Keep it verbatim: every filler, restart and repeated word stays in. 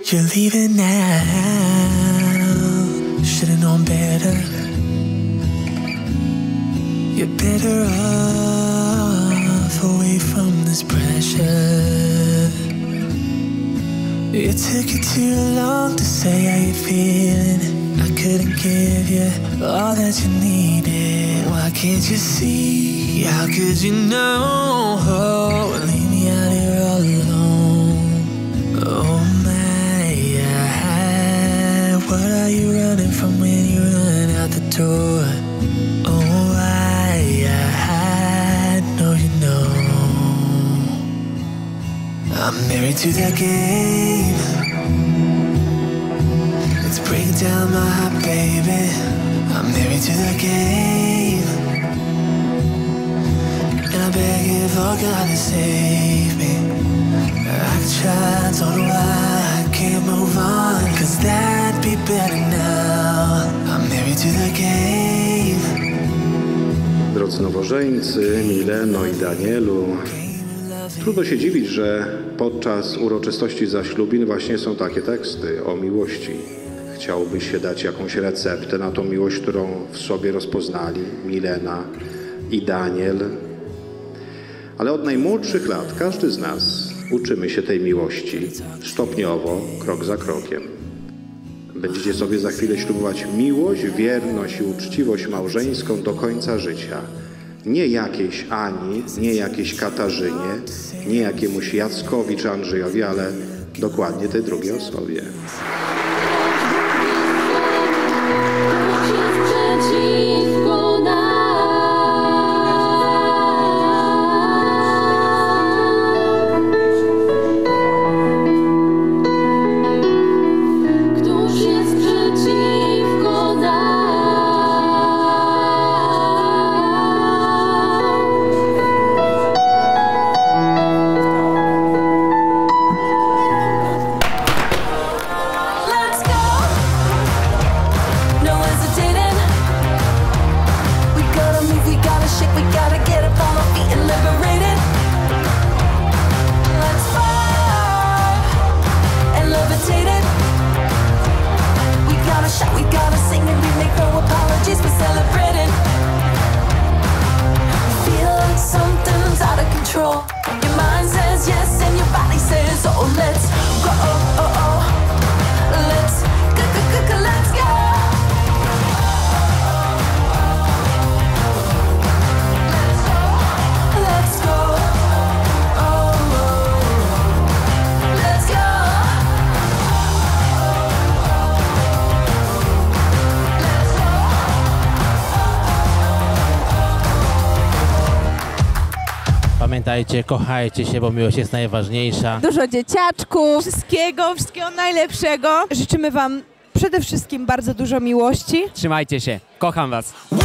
You're leaving now. Should've known better. You're better off away from this pressure. It took you too long to say how you're feeling. I couldn't give you all that you needed. Why can't you see? How could you know? Leave me out here all alone. Oh my, yeah. What are you running from when you run out the door? Oh I, yeah. know you know I'm married to that game. It's breaking down my heart, baby. I'm married to that game. And I beg you for God to save me. I try, don't know why I can't move on, cause that'd be better now. I'm married to the game. Drodzy nowożeńcy, Mileno i Danielu, trudno się dziwić, że podczas uroczystości zaślubin właśnie są takie teksty o miłości. Chciałbyś się dać jakąś receptę na tą miłość, którą w sobie rozpoznali Milena i Daniel. Ale od najmłodszych lat każdy z nas uczymy się tej miłości stopniowo, krok za krokiem. Będziecie sobie za chwilę ślubować miłość, wierność i uczciwość małżeńską do końca życia. Nie jakiejś Ani, nie jakiejś Katarzynie, nie jakiemuś Jackowi czy Andrzejowi, ale dokładnie tej drugiej osobie. Your mind says yes and your body says oh, let's go, oh, oh, oh. Let's go, go, go, go, let's go. Let's go, oh, oh. Let's go. Pamiętajcie, kochajcie się, bo miłość jest najważniejsza. Dużo dzieciaczków, wszystkiego, wszystkiego najlepszego. Życzymy wam przede wszystkim bardzo dużo miłości. Trzymajcie się, kocham was.